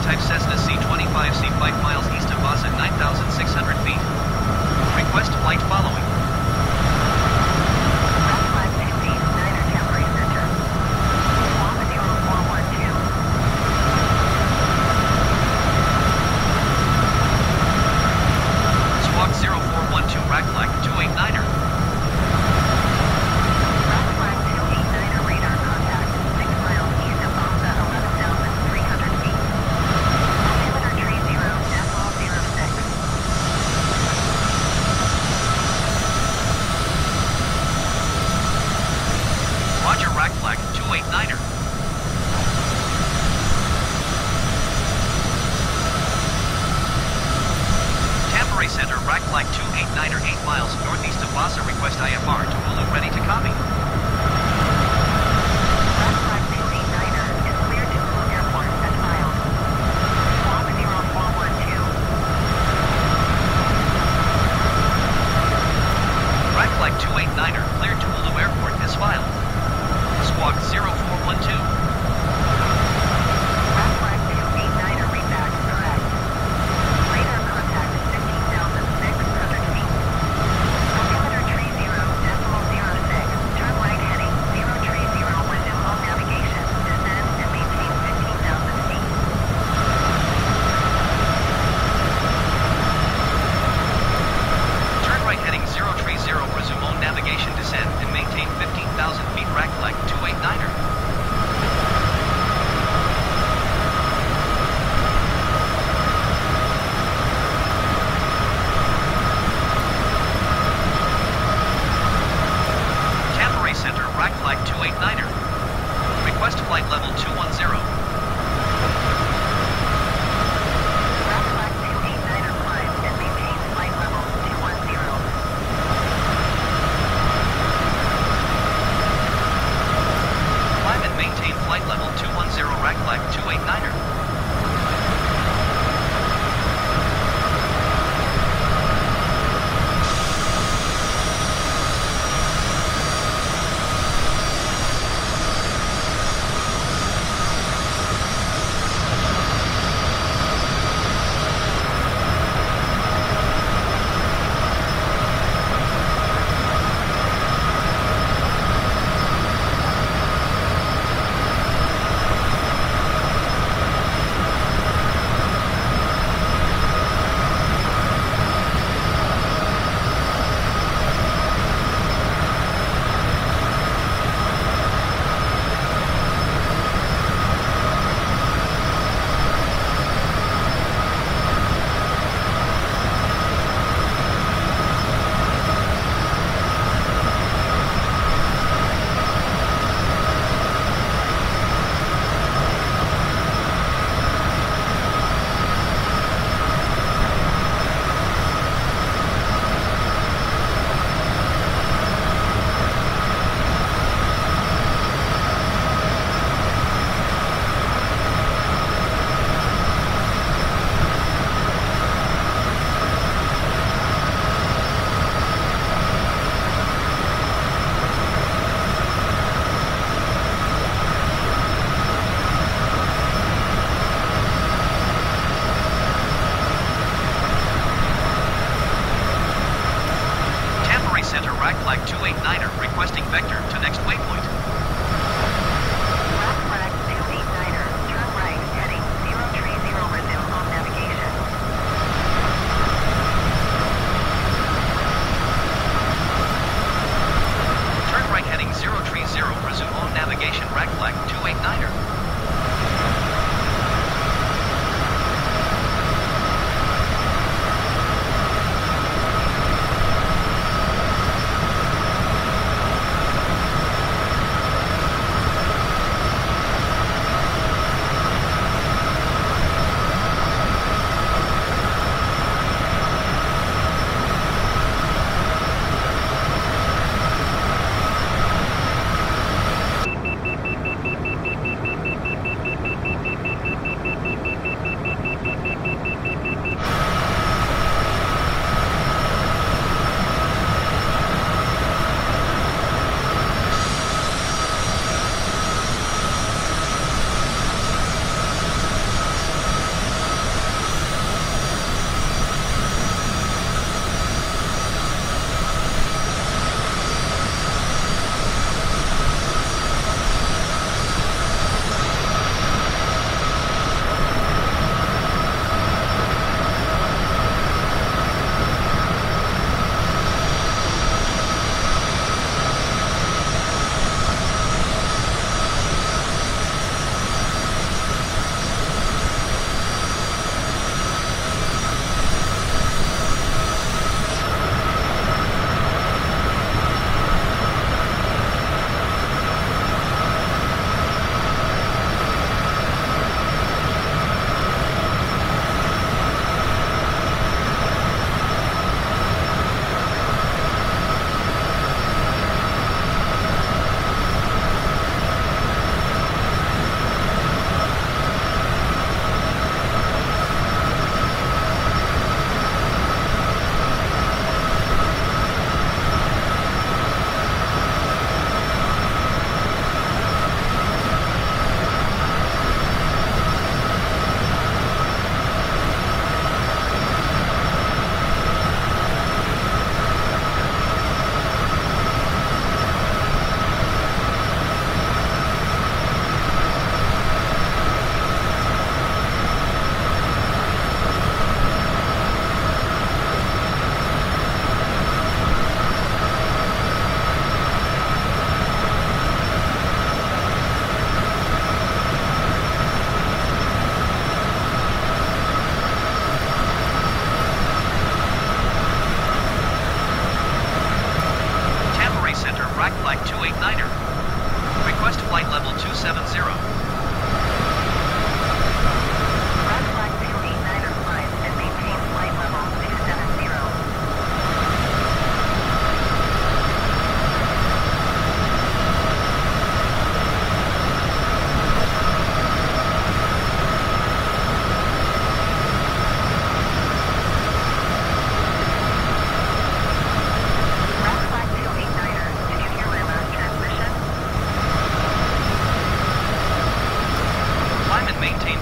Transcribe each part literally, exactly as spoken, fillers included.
type Cessna C twenty-five C five miles east of Vaasa, nine thousand six hundred feet. Request flight following. Squawk zero four one two, rack flag two eight niner. Roger, rack flag two eight niner. Tampere Center, rack flag two eight niner, eight miles northeast of Vaasa, request I F R to Oulu, ready to copy. Rack flag two eight niner is cleared to Oulu Airport as filed. Squawk zero four one two. Rack flag two eight niner, cleared to Oulu Airport as filed. Squawk zero four one two. Rack flag two eight niner, readback correct. Radar contact fifteen thousand six hundred feet. Altimeter three zero decimal zero six. Turn right heading zero three zero when new home navigation. Descend and maintain fifteen thousand feet. Turn right heading zero three zero, resume on navigation, descend and maintain fifteen thousand feet, rack flag two eight niner. Tampere Center, rack flag two eight niner. Request flight level two one zero. Rack flag two eight niner climb and maintain flight level two one zero. Climb and maintain flight level two one zero, rack flag two eight niner.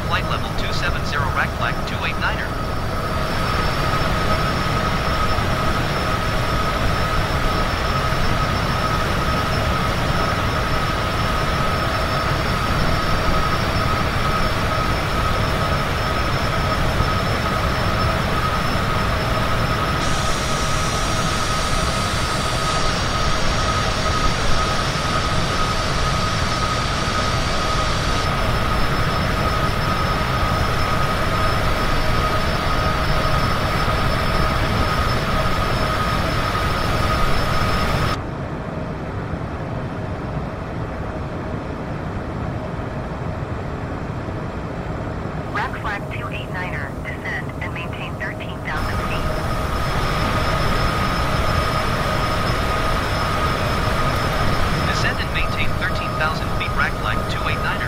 flight level two seven zero, rack flag two eight niner. Rack flag two eight niner, descend and maintain thirteen thousand feet. Descend and maintain thirteen thousand feet, rack flag two eight niner.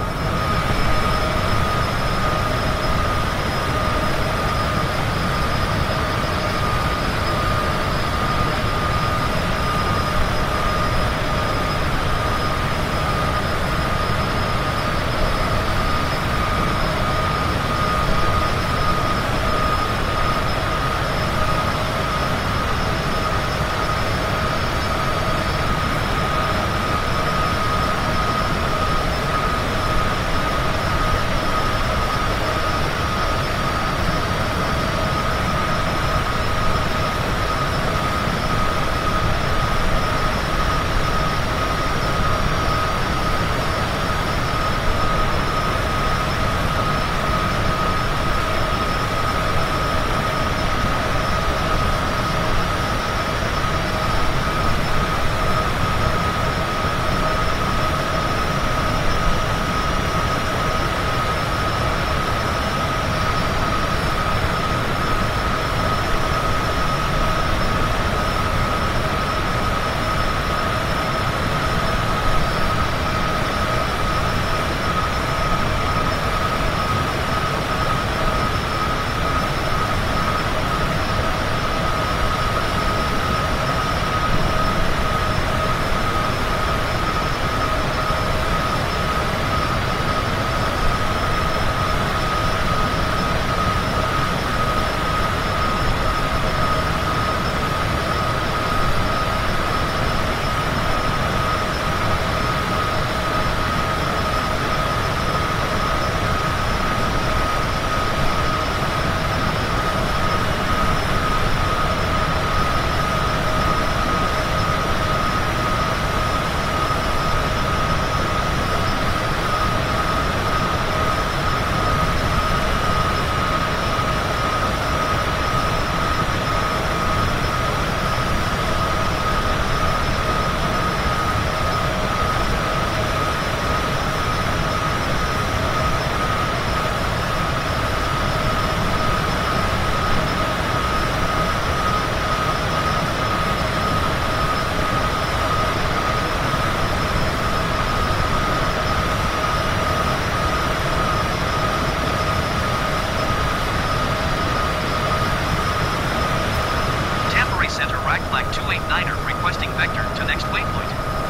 Requesting vector to next waypoint.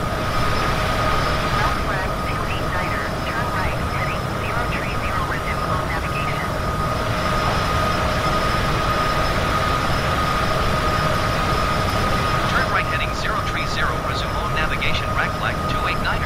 Rack flag two eight niner, turn right, heading zero three zero, resume on navigation. Turn right heading zero three zero, resume on navigation, rack flag two eight niner.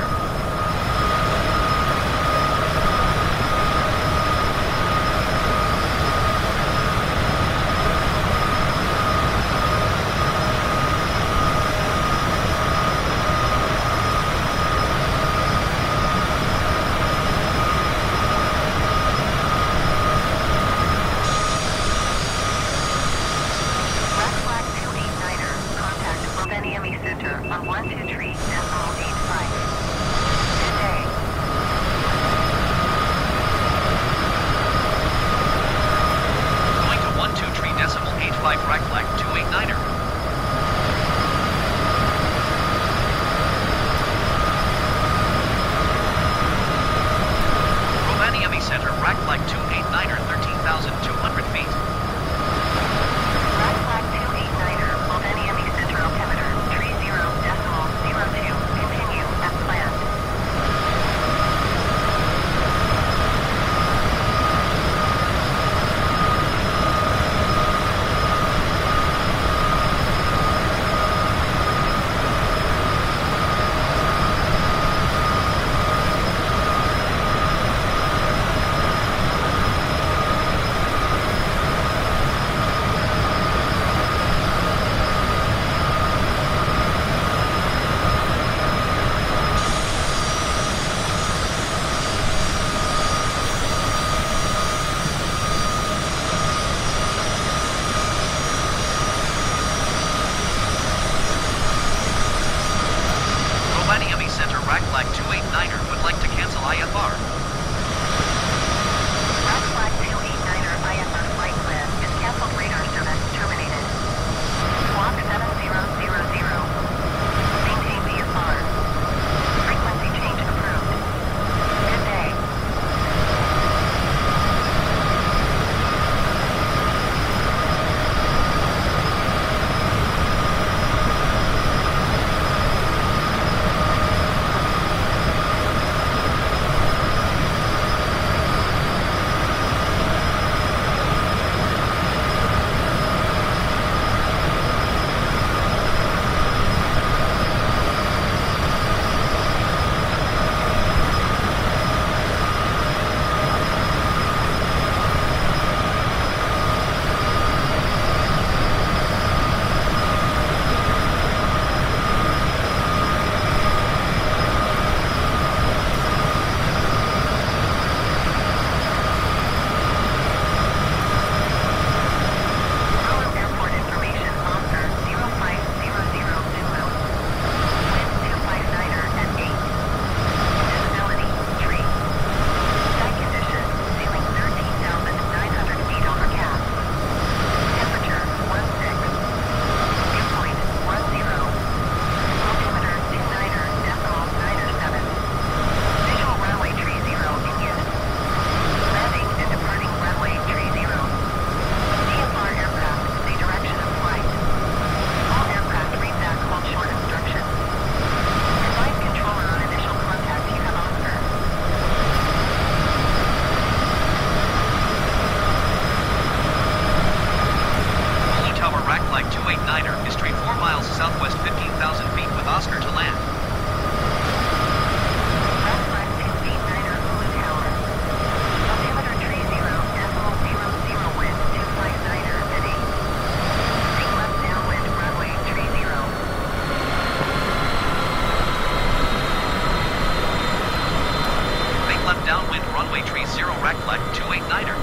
runway tree zero, rack flight two eight niner.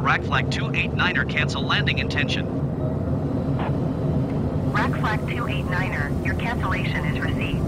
rack flag two eight niner, cancel landing intention. Rack flag two eight niner, your cancellation is received.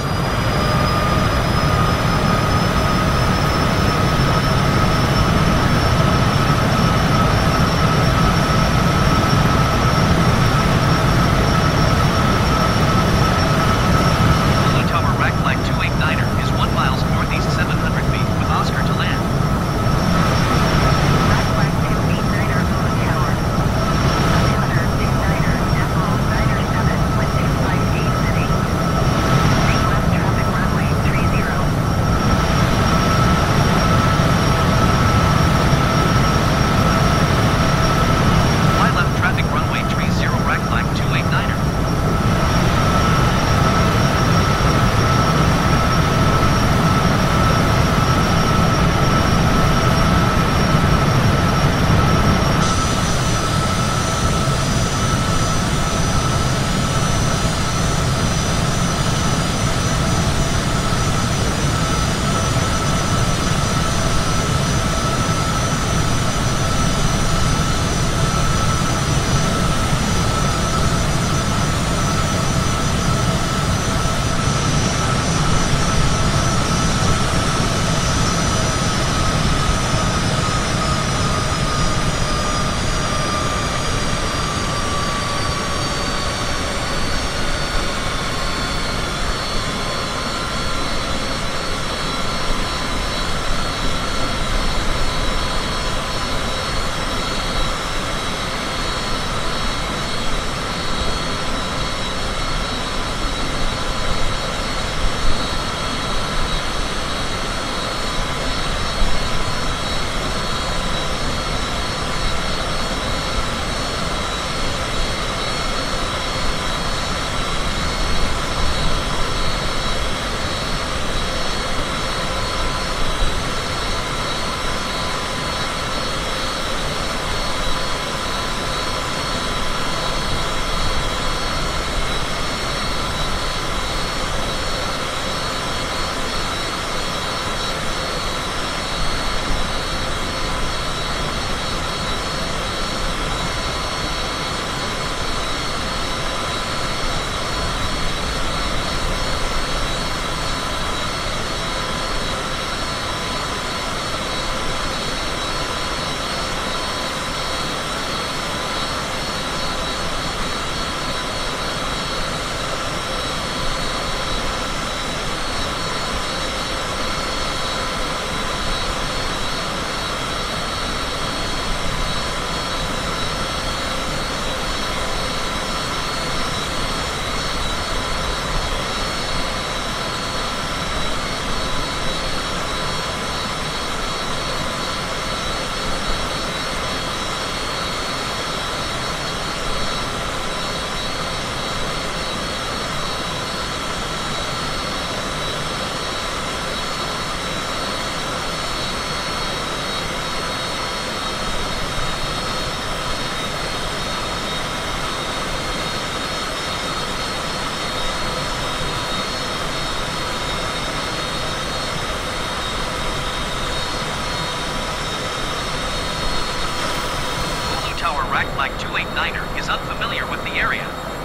rack flag two eight niner is unfamiliar with the area.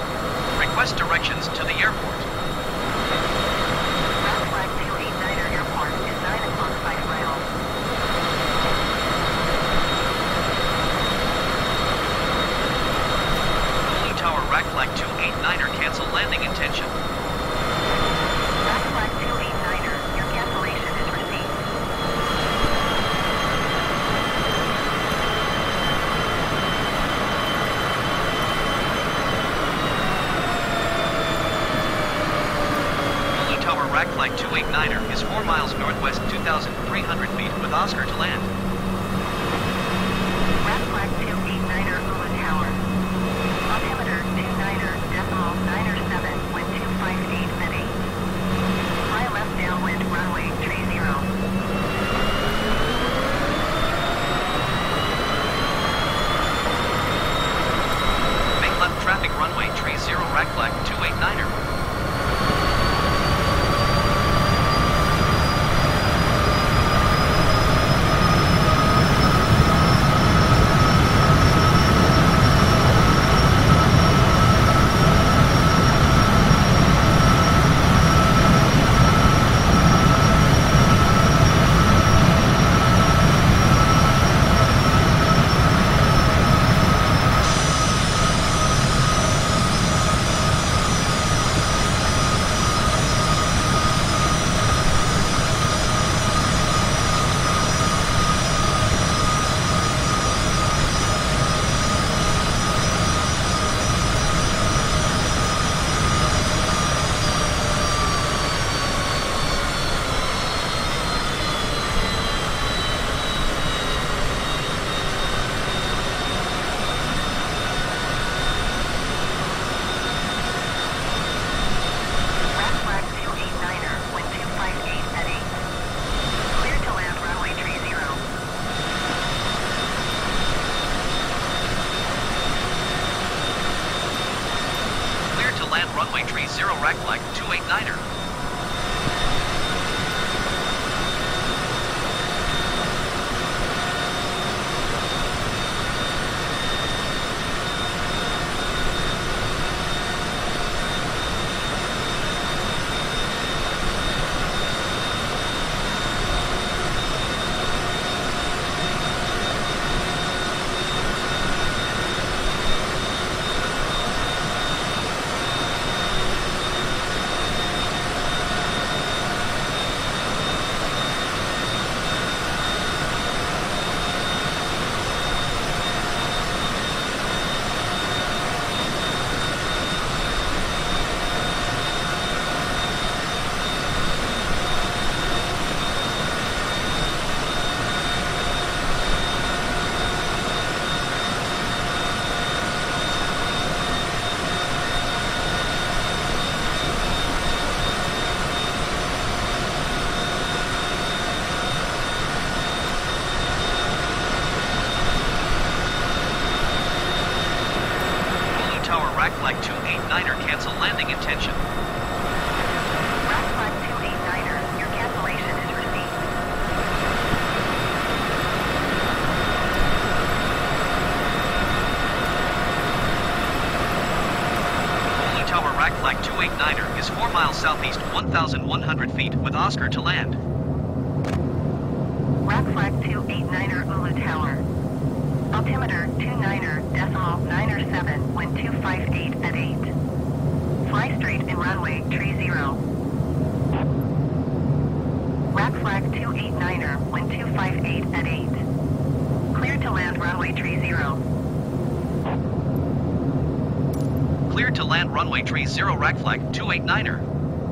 Request directions to the airport. Rack flag two eight niner airport is nine o'clock five miles. Oulu Tower rack flag two eight niner, cancel landing intention. Rack flag two eight niner, your cancellation is received. Rack flag two eight niner is four miles northwest, two thousand three hundred feet with Oscar to land. Rack flag two eight niner Oulu Tower. Altimeter two niner decimal niner seven with two five eight Mini. Fly left downwind runway three zero. Make left traffic runway three zero, rack flag two eight niner. zero rack flag two eight niner. Rack flag two eight niner, cancel landing intention. Rack flag two eight niner, your cancellation is received. Oulu Tower Rack flag two eight niner is four miles southeast, one thousand one hundred feet, with Oscar to land. Rack flag two eight niner, Oulu Tower. Altimeter two niner decimal niner seven, wind two five eight at eight. Fly straight in runway tree zero. Rack flag two eight niner, wind two five eight at eight. Clear to land runway tree zero. Cleared to land runway tree zero, rack flag two eight niner.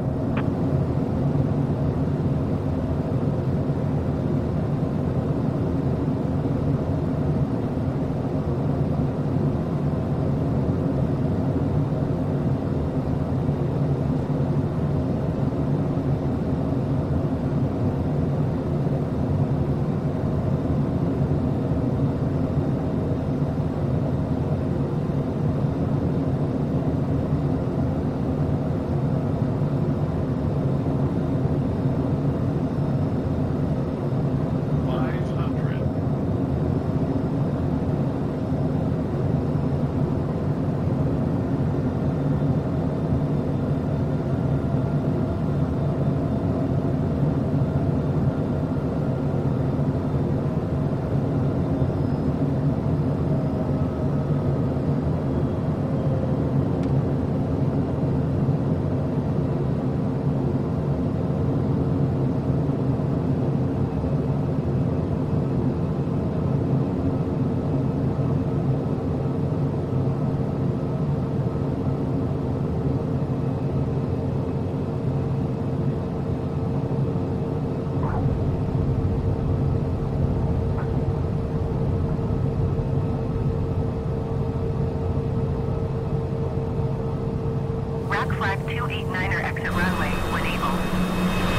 Rack flag two eight niner, exit runway when able.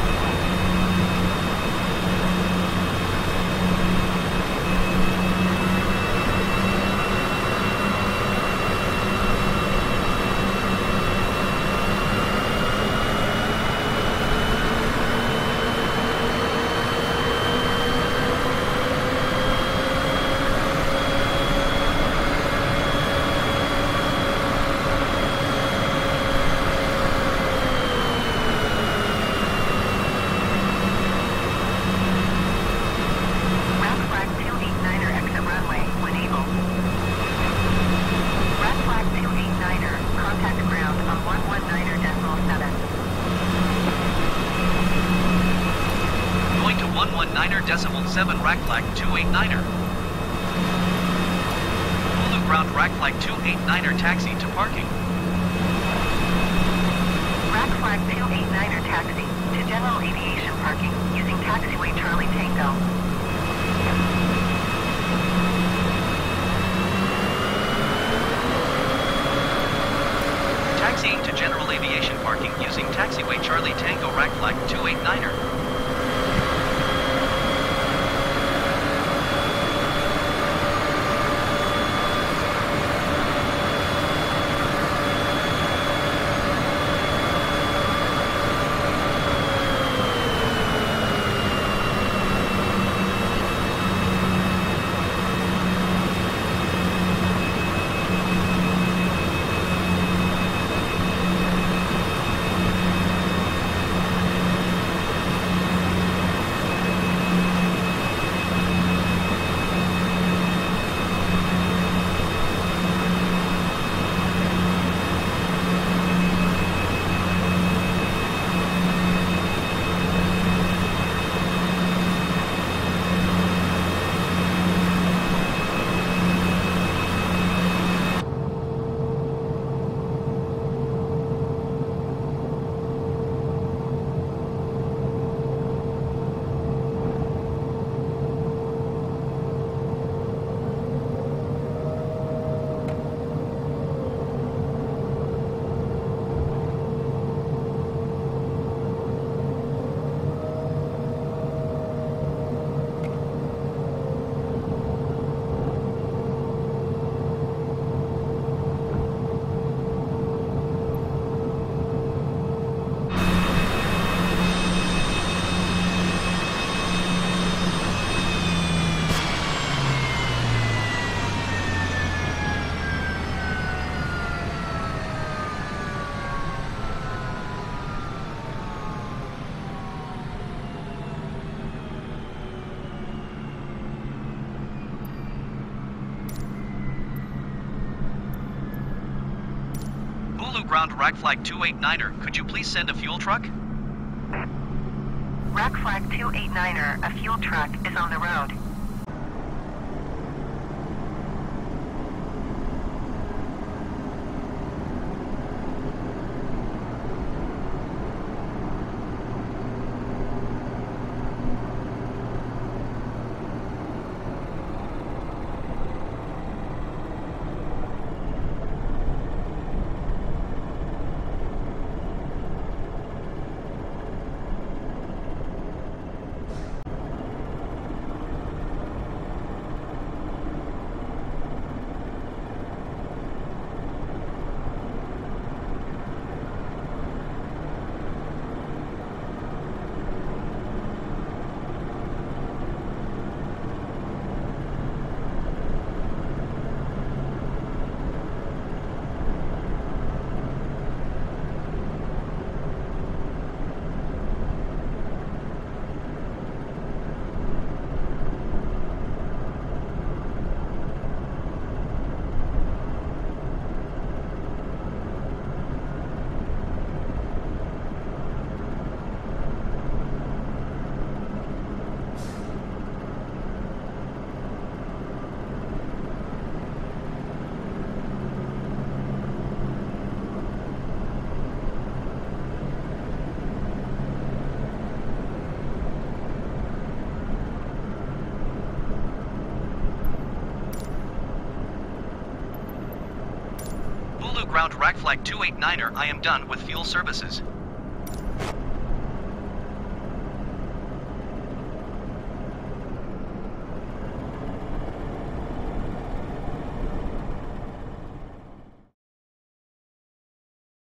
niner decimal seven, rack flag two eight niner. Oulu ground, rack flag two eight niner, taxi to parking. Rack flag two eight niner, taxi to general aviation parking using taxiway Charlie Tango. Taxiing to general aviation parking using taxiway Charlie Tango, rack flag two eight niner. ground rack flag two eight niner, could you please send a fuel truck? Rack flag two eight niner, a fuel truck is on the road. Ground rack flag two eight niner, I am done with fuel services.